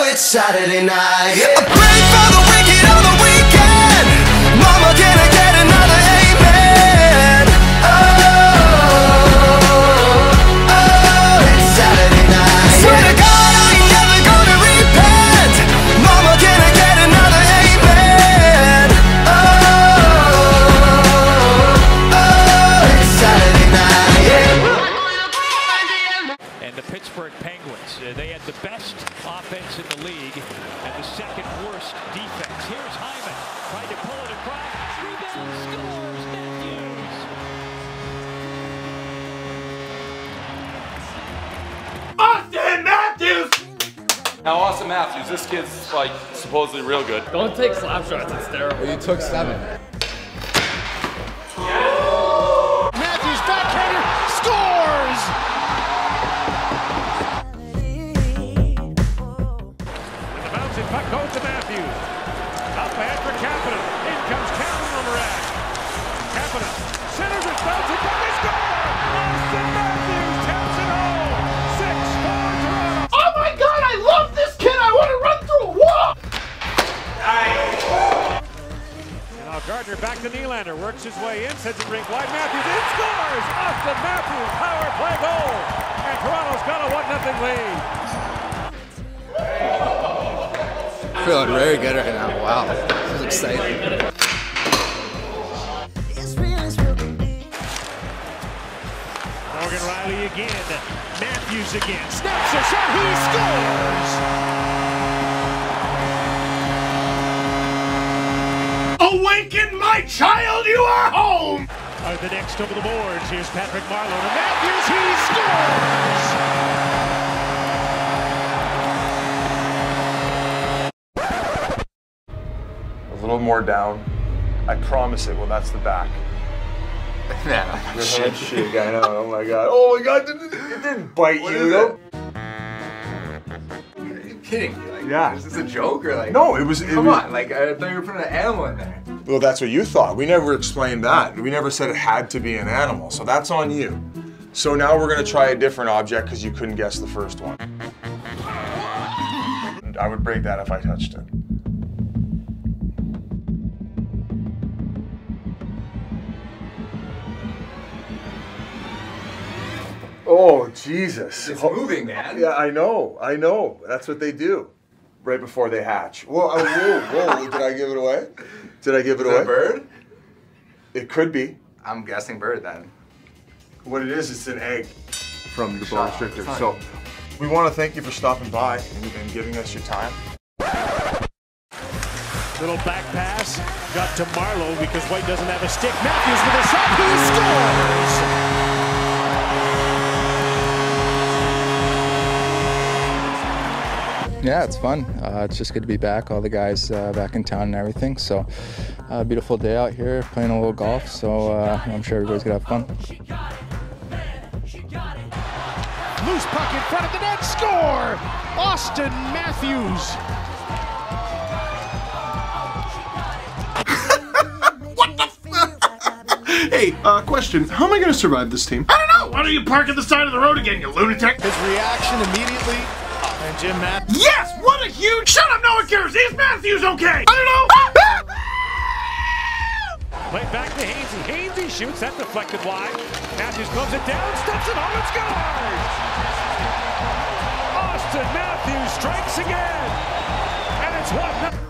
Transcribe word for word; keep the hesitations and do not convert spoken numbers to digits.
it's Saturday night. I pray for the wicked on the weekend. Mama, can I get another amen? Oh, oh, it's Saturday night. Swear to God, I ain't never gonna repent. Mama, can I get another amen? Oh, oh, it's Saturday night. Yeah. And the Pittsburgh Penguins, uh, they had the best offense in the league and the second worst defense. Here's Hyman trying to pull it across. Rebound, scores, Matthews. Auston Matthews! Now, Auston Matthews, this kid's like supposedly real good. Don't take slap shots, it's terrible. You took seven. Matthews backhander scores! And the bouncing puck goes to Matthews. Up ahead for Kapanen. In comes Kapanen on the rack. Kapanen centers it, bouncing puck, they score! Auston Matthews taps it home. six four Toronto. Oh my god, I love this kid! I want to run through a wall! And now Gardner back to Nylander, works his way in, sends it rink wide. Matthews in, scores! Auston Matthews, power play goal! And Toronto's got a one nothing lead. Feeling very good right now. Wow, this is exciting. Morgan Riley again. Matthews again. Snaps a shot. He scores! Awaken my child, you are home! Uh, the next over the boards. Here's Patrick Marleau to Matthews. He scores! A little more down. I promise it. Well, that's the back. Man, Your head shake, I know. Oh my god. Oh my god, it didn't, it didn't bite What you is though. Are you kidding me? Like, Yeah. is this a joke or like? No, it was. It Come was, on, like I thought you were putting an animal in there. Well, that's what you thought. We never explained that. We never said it had to be an animal. So that's on you. So now we're gonna try a different object because you couldn't guess the first one. I would break that if I touched it. Oh, Jesus. It's moving, man. Yeah, I know, I know. That's what they do right before they hatch. Whoa, oh, whoa, whoa, did I give it away? Did I give it Is away? it a bird? It could be. I'm guessing bird then. What it is, it's an egg from the Shut bone up, restrictor. it's So we want to thank you for stopping by and, and giving us your time. Little back pass. Got to Marleau because White doesn't have a stick. Matthews with a shot. He scores! Yeah, it's fun. Uh, it's just good to be back. All the guys uh, back in town and everything. So, uh, beautiful day out here, playing a little golf. So uh, I'm sure everybody's gonna have fun. Loose puck in front of the net, score! Auston Matthews. What the f- Hey, uh, question. How am I gonna survive this team? I don't know! Why don't you park at the side of the road again, you lunatic? His reaction immediately. And Jim Matthews. Yes! What a huge... Shut up, no one cares! Is Matthews okay? I don't know! Play back to Hainsey. Hainsey shoots, that deflected wide. Matthews gloves it down, steps it home, and scores! Auston Matthews strikes again! And it's one.